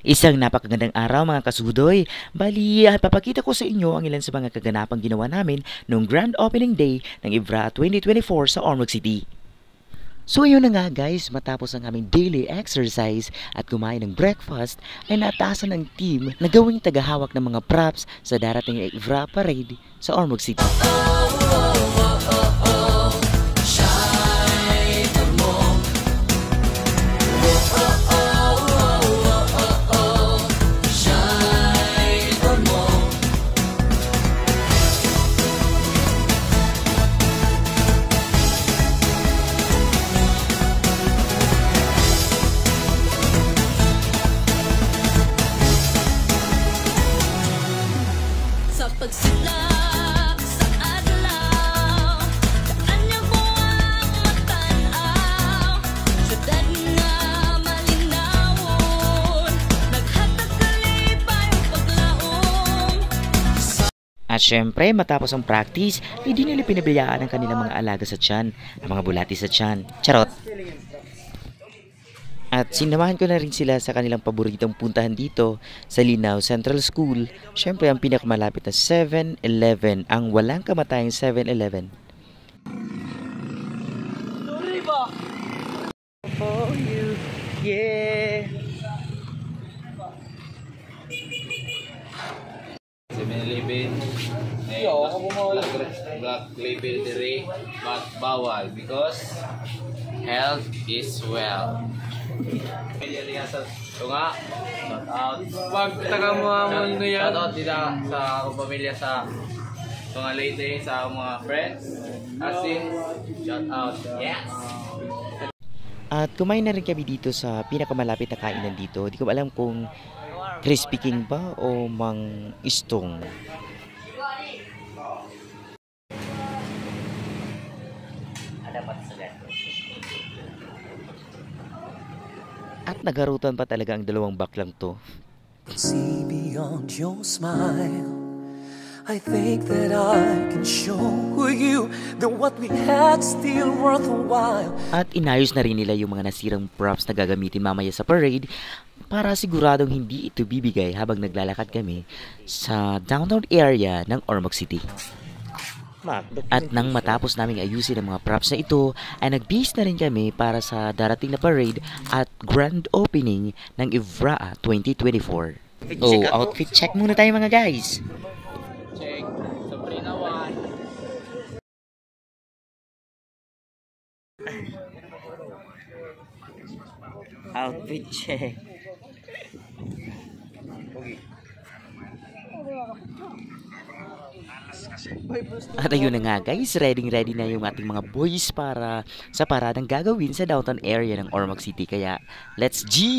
Isang napakagandang araw mga kasudoy. Bali, papakita ko sa inyo ang ilan sa mga kaganapang ginawa namin noong grand opening day ng IVRA 2024 sa Ormoc City. So ayun na nga guys, matapos ang aming daily exercise at kumain ng breakfast, ay nataasan ng team na gawing tagahawak ng mga props sa darating na IVRA parade sa Ormoc City. Pagsilak sa adlaw, kanya mo ang matanaw, syudad nga malinawon, naghatag kalipay ang paglaong. At syempre, matapos ang practice, hindi nila pinabayaan ang kanilang mga alaga sa tiyan, ang mga bulati sa tiyan. Charot! At sinamahan ko na rin sila sa kanilang paboritong puntahan dito sa Linao Central School. Syempre, ang pinakamalapit na 7-Eleven, ang walang kamatayang 7-Eleven. Sorry ba? For you, yeah. 7-Eleven black label dire, but bawal because health is wealth. So nga, shout out. Pag taga mga yan. Shout out dila sa akong pamilya sa mga Leyte, sa mga friends. As in, shout out. Yes! At kumain na rin kami dito sa pinakamalapit na kainan dito. Di ko alam kung Crispy King ba o Mang Istong. At nagharutan pa talaga ang dalawang baklang to. See beyond your smile. I think that I can show you that what we had still worthwhile. At inayos na rin nila yung mga nasirang props na gagamitin mamaya sa parade para siguradong hindi ito bibigay habang naglalakad kami sa downtown area ng Ormoc City. At nang matapos naming ayusin ang mga props na ito, ay nagbihis na rin kami para sa darating na parade at grand opening ng IVRA 2024. Oh, outfit check muna tayo mga guys! Check. Sabrina 1. Outfit check. At ayun na nga guys, ready na yung ating mga boys para sa paradang gagawin sa downtown area ng Ormoc City. Kaya, let's G!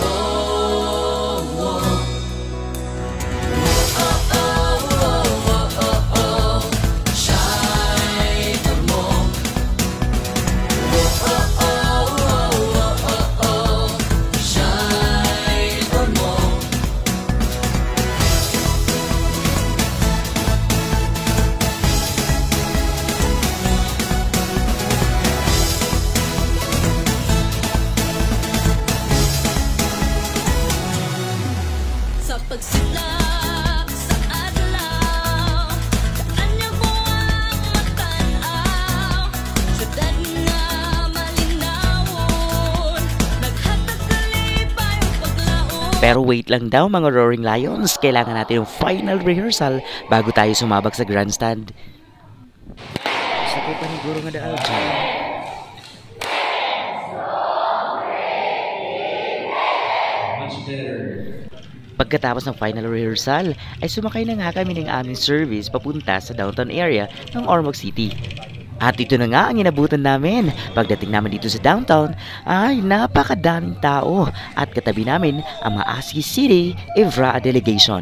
Pagsilak sa adlaw, kanya mo ang matanaw, syudad nga malinawon, naghatag kalipay ang paglaong. Pero wait lang daw mga Roaring Lions, kailangan natin yung final rehearsal bago tayo sumabak sa grandstand. Sakay pa ni Guro nga daal dyan. Pagkatapos ng final rehearsal, ay sumakay na nga kami ng aming service papunta sa downtown area ng Ormoc City. At ito na nga ang inabutan namin. Pagdating namin dito sa downtown, ay napakadaming tao at katabi namin ang Maaski City IVRA delegation.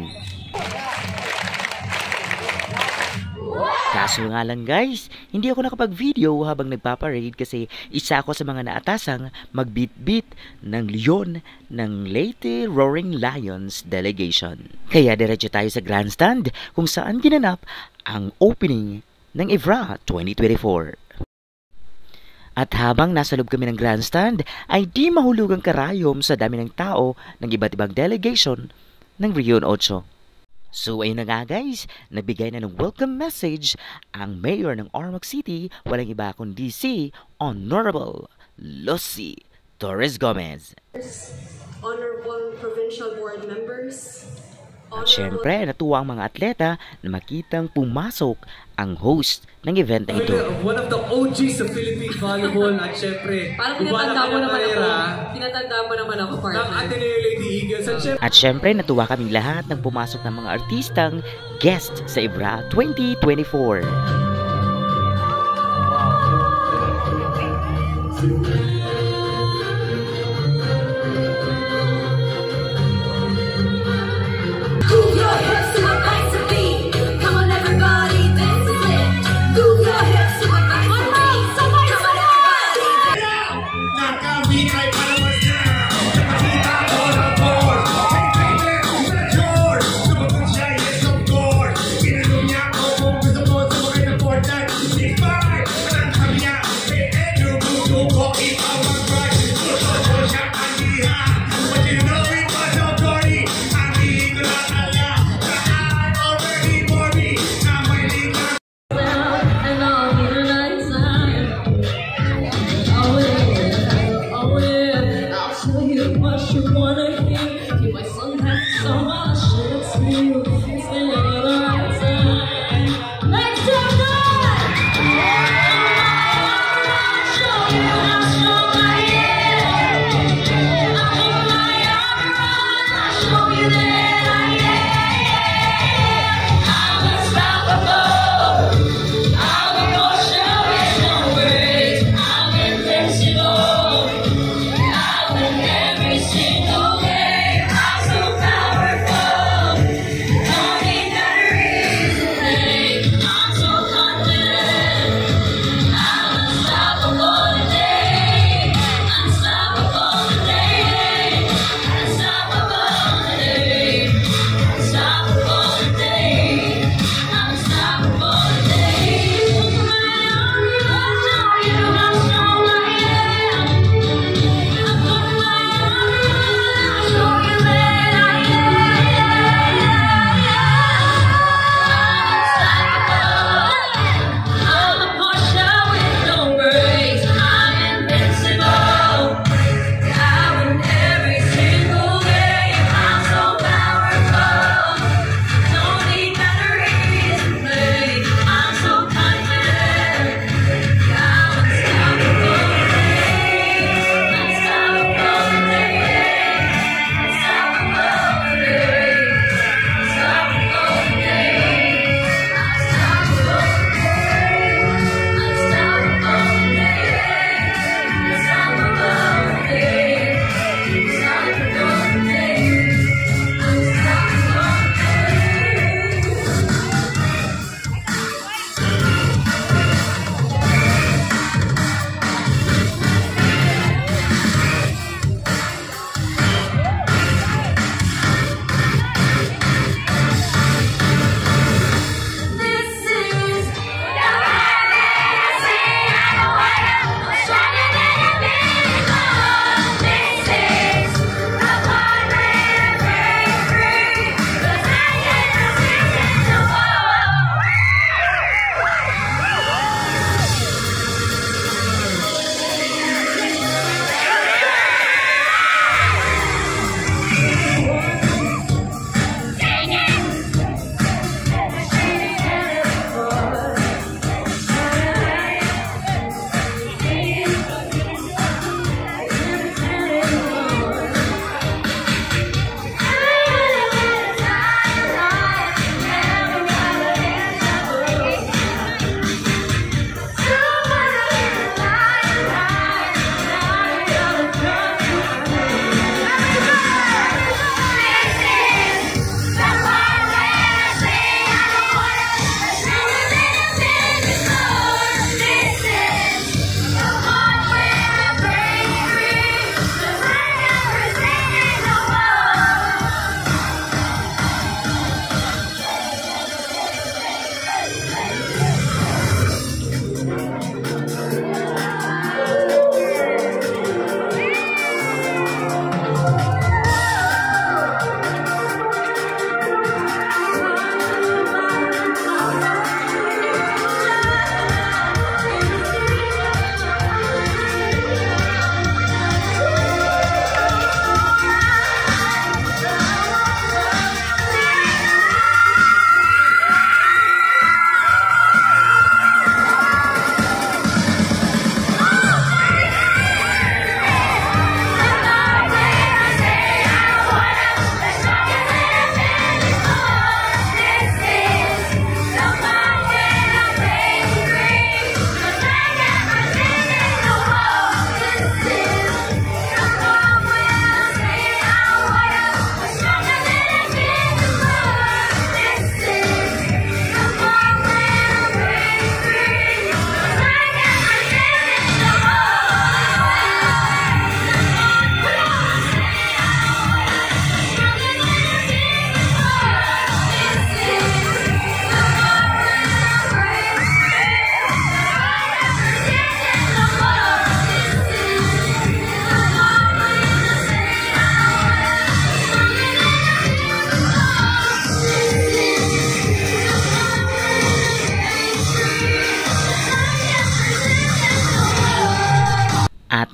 Kaso nga lang guys, hindi ako nakapag-video habang nagpaparade kasi isa ako sa mga naatasang mag-beat-beat ng leon ng Leyte Roaring Lions delegation. Kaya diretso tayo sa grandstand kung saan ginanap ang opening ng IVRA 2024. At habang nasa loob kami ng grandstand, ay di mahulugang karayom sa dami ng tao ng iba't ibang delegation ng Region 8. So ayun na nga guys, nagbigay na ng welcome message ang Mayor ng Ormoc City, walang iba kundi si Honorable Lucy Torres Gomez. Honorable Provincial Board members, At syempre, natuwa ang mga atleta na makitang pumasok ang host ng event na ito. One of the OGs sa Philippine Volleyball at syempre, parang iba na pinatanda mo naman ako, ng partner. Ateneo Lady Eagles at syempre, At syempre, natuwa kaming lahat ng pumasok ng mga artistang guest sa IBRA 2024. Move your hips to a nice beat. Come on, everybody, this is it. Move your hips to a nice beat. Come on, everybody. And I'll be the nice time. Oh yeah, I'll tell you what you wanna hear. You my son has so much shit to you. It's been a long time. Let's do that! I'll show you how strong I am. I'll show you that I am. I'm unstoppable. I'm emotional, no words. I'm invincible. I win every single game. I'm so powerful.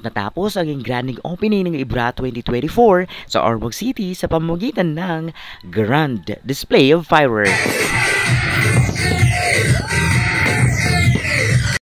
natapos ang grand opening ng IBRA 2024 sa Ormoc City sa pamamagitan ng Grand Display of Fireworks.